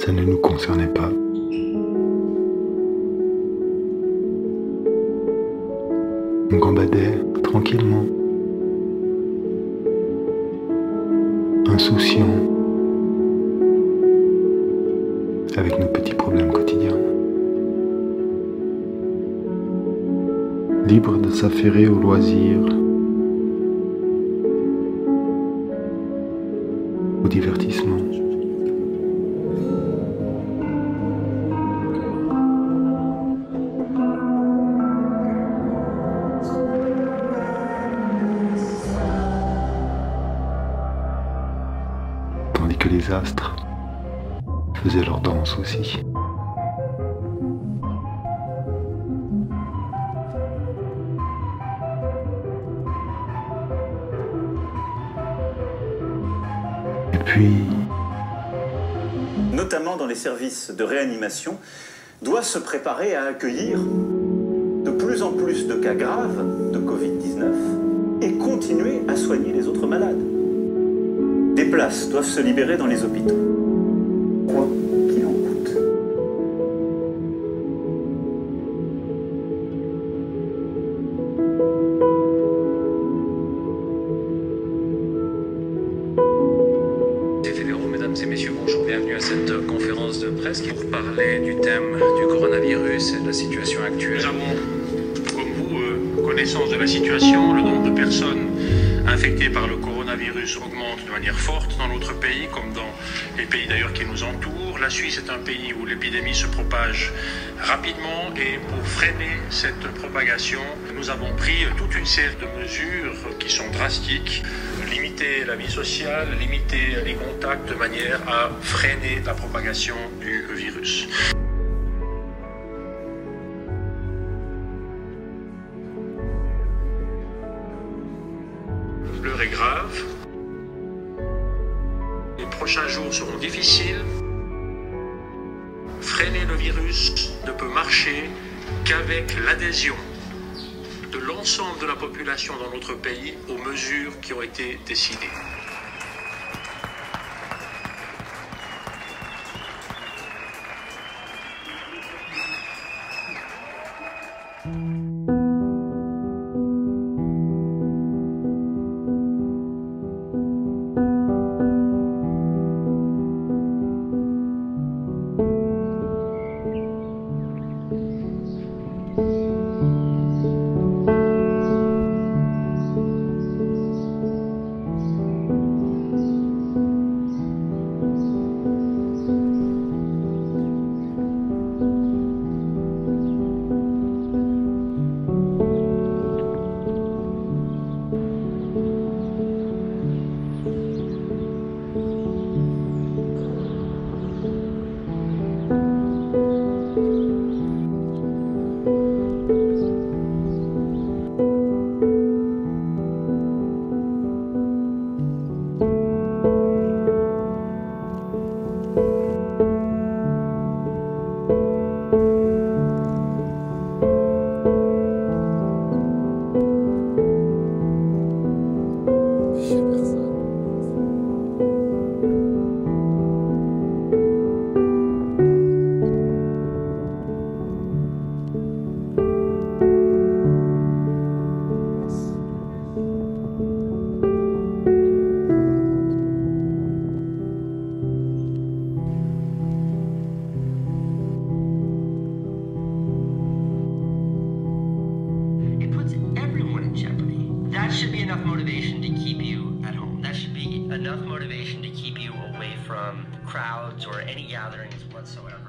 Ça ne nous concernait pas. On gambadait tranquillement, insouciants, avec nos petits problèmes quotidiens, libres de s'affairer au loisir, au divertissement. Tandis que les astres faisaient leur danse aussi. Et puis, notamment dans les services de réanimation, doit se préparer à accueillir de plus en plus de cas graves de Covid-19 et continuer à soigner les autres malades. Des places doivent se libérer dans les hôpitaux, quoi qu'il en coûte. Fédéraux, mesdames et messieurs, bonjour, bienvenue à cette conférence de presse pour parler du thème du coronavirus et de la situation actuelle. Nous avons, comme vous, connaissance de la situation. Le nombre de personnes infectées par le coronavirus augmente de manière forte dans notre pays, comme dans les pays d'ailleurs qui nous entourent. La Suisse est un pays où l'épidémie se propage rapidement et pour freiner cette propagation, nous avons pris toute une série de mesures qui sont drastiques. Limiter la vie sociale, limiter les contacts de manière à freiner la propagation du virus. L'heure est grave. Les prochains jours seront difficiles. Freiner le virus ne peut marcher qu'avec l'adhésion de l'ensemble de la population dans notre pays aux mesures qui ont été décidées. That should be enough motivation to keep you at home. That should be enough motivation to keep you away from crowds or any gatherings whatsoever.